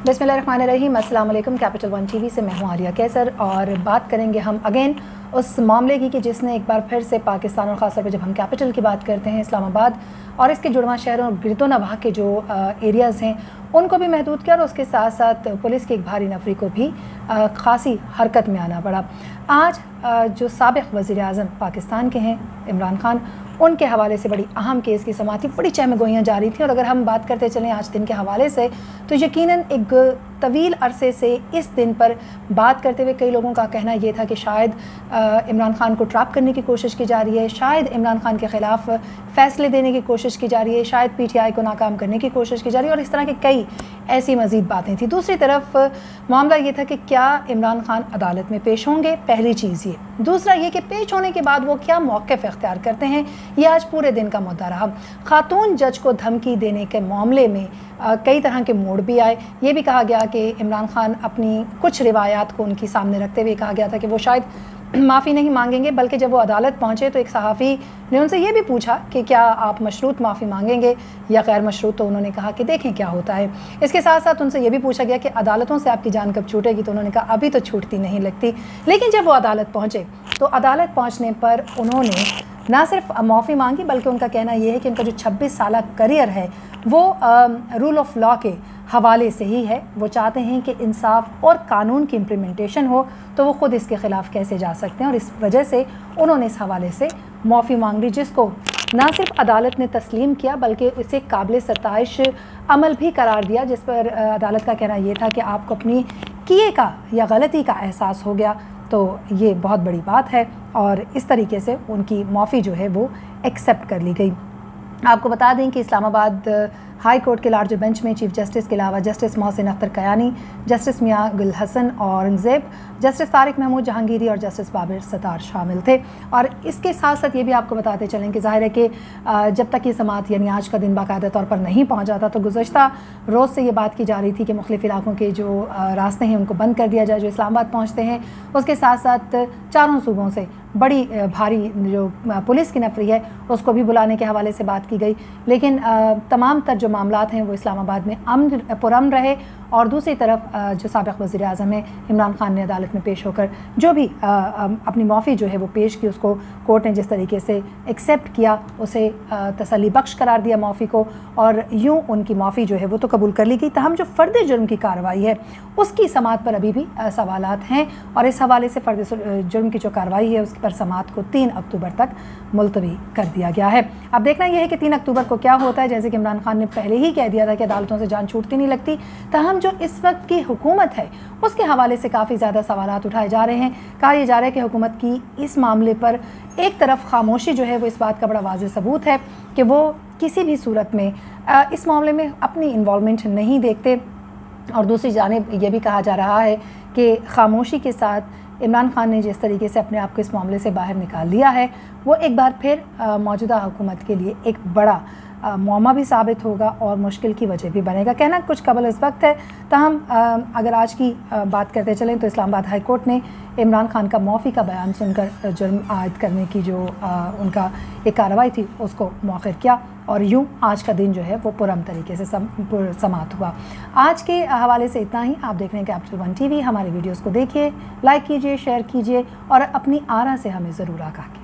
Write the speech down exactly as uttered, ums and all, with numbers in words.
बिस्मिल्लाहिर्रहमानिर्रहीम। अस्सलाम वालेकुम। कैपिटल वन टीवी से मैं हूँ आलिया कैसर और बात करेंगे हम अगेन उस मामले की कि जिसने एक बार फिर से पाकिस्तान और ख़ासतौर पर जब हम कैपिटल की बात करते हैं इस्लामाबाद और इसके जुड़वा शहरों और गिरदो नवाह के जो एरियाज़ हैं उनको भी महदूद किया और उसके साथ साथ पुलिस की एक भारी नफरी को भी ख़ासी हरकत में आना पड़ा। आज जो साबिक़ वज़ीर आज़म पाकिस्तान के हैं इमरान खान, उनके हवाले से बड़ी अहम केस की समाअत थी, बड़ी चहमगोइयाँ जारी थी। और अगर हम बात करते चलें आज दिन के हवाले से तो यकीनन एक तवील अरसे से इस दिन पर बात करते हुए कई लोगों का कहना यह था कि शायद इमरान खान को ट्रैप करने की कोशिश की जा रही है, शायद इमरान खान के ख़िलाफ़ फ़ैसले देने की कोशिश की जा रही है, शायद पी टी आई को नाकाम करने की कोशिश की जा रही है और इस तरह की कई ऐसी मज़ीद बातें थी। दूसरी तरफ मामला ये था कि क्या इमरान खान अदालत में पेश होंगे, पहली चीज़ ये। दूसरा ये कि पेश होने के बाद वो क्या मौक़िफ़ इख्तियार करते हैं, ये आज पूरे दिन का मुद्दा रहा। खातून जज को धमकी देने के मामले में आ, कई तरह के मोड़ भी आए। ये भी कहा गया कि इमरान खान अपनी कुछ रिवायात को उनकी सामने रखते हुए कहा गया था कि वो शायद माफ़ी नहीं मांगेंगे, बल्कि जब वो अदालत पहुँचे तो एक सहाफ़ी ने उनसे ये भी पूछा कि क्या आप मशरूत माफ़ी मांगेंगे या गैर मशरूत, तो उन्होंने कहा कि देखें क्या होता है। इसके साथ साथ उनसे ये भी पूछा गया कि अदालतों से आपकी जान कब छूटेगी, तो उन्होंने कहा अभी तो छूटती नहीं लगती। लेकिन जब वो अदालत पहुँचे तो अदालत पहुँचने पर उन्होंने ना सिर्फ माफ़ी मांगी बल्कि उनका कहना यह है कि उनका जो छब्बीस साल करियर है वो रूल ऑफ लॉ के हवाले से ही है। वो चाहते हैं कि इंसाफ और कानून की इम्प्लीमेंटेशन हो, तो वो ख़ुद इसके ख़िलाफ़ कैसे जा सकते हैं, और इस वजह से उन्होंने इस हवाले से माफ़ी मांग ली, जिसको ना सिर्फ अदालत ने तस्लीम किया बल्कि इसे काबिल सताइश अमल भी करार दिया, जिस पर अदालत का कहना यह था कि आपको अपनी किए का या गलती का एहसास हो गया, तो ये बहुत बड़ी बात है। और इस तरीके से उनकी माफ़ी जो है वो एक्सेप्ट कर ली गई। आपको बता दें कि इस्लामाबाद हाई कोर्ट के लार्ज बेंच में चीफ जस्टिस के अलावा justice Mohsin Akhtar Kayani, justice Mian Gul Hassan Aurangzeb, justice Tariq Mahmood Jahangiri और जस्टिस बाबिर सत्तार शामिल थे। और इसके साथ साथ ये भी आपको बताते चलें कि ज़ाहिर है कि जब तक ये समाअत यानी आज का दिन बाकायदा तौर पर नहीं पहुँचा था तो गुज़श्ता रोज़ से ये बात की जा रही थी कि मुख्तलिफ़ इलाकों के जो रास्ते हैं उनको बंद कर दिया जाए जो इस्लामाबाद पहुँचते हैं। उसके साथ साथ चारों सूबों से बड़ी भारी जो पुलिस की नफरी है उसको भी बुलाने के हवाले से बात की गई, लेकिन तमाम तर जो मामलात हैं वो इस्लामाबाद में अमन पुरअमन रहे। और दूसरी तरफ जो साबिक़ वज़ीर आज़म है इमरान खान ने अदालत में पेश होकर जो भी अपनी माफ़ी जो है वो पेश की, उसको कोर्ट ने जिस तरीके से एक्सेप्ट किया उसे तसल्ली बख्श करार दिया माफ़ी को, और यूँ उनकी माफ़ी जो है वो तो कबूल कर ली गई। तहम जो फ़र्द जुर्म की कार्रवाई है उसकी समाअत पर अभी भी सवालात हैं और इस हवाले से फ़र्द जुर्म की जो कार्रवाई है उसकी पर समाअत को तीन अक्टूबर तक मुलतवी कर दिया गया है। अब देखना यह है कि तीन अक्टूबर को क्या होता है। जैसे कि इमरान खान ने पहले ही कह दिया था कि अदालतों से जान छूटती नहीं लगती, तहम जो इस वक्त की हुकूमत है उसके हवाले से काफ़ी ज़्यादा सवालात उठाए जा रहे हैं। कहा यह जा रहा है कि हुकूमत की इस मामले पर एक तरफ खामोशी जो है वो इस बात का बड़ा वाज़ेह सबूत है कि वो किसी भी सूरत में इस मामले में अपनी इन्वॉल्वमेंट नहीं देखते, और दूसरी जानिब यह भी कहा जा रहा है कि खामोशी के साथ इमरान खान ने जिस तरीके से अपने आप को इस मामले से बाहर निकाल लिया है वो एक बार फिर मौजूदा हुकूमत के लिए एक बड़ा मौमा भी साबित होगा और मुश्किल की वजह भी बनेगा। कहना कुछ कबल इस वक्त है, तहम अगर आज की बात करते चलें तो इस्लामाबाद हाई कोर्ट ने इमरान खान का माफ़ी का बयान सुनकर जुर्म आयद करने की जो उनका एक कार्रवाई थी उसको मौखर किया, और यूँ आज का दिन जो है वो पुरअमन तरीके से सम, समाप्त हुआ। आज के हवाले से इतना ही। आप देख रहे हैं कैपिटल वन टीवी। हमारे वीडियोज़ को देखिए, लाइक कीजिए, शेयर कीजिए और अपनी आरा से हमें ज़रूर आगाह कीजिए।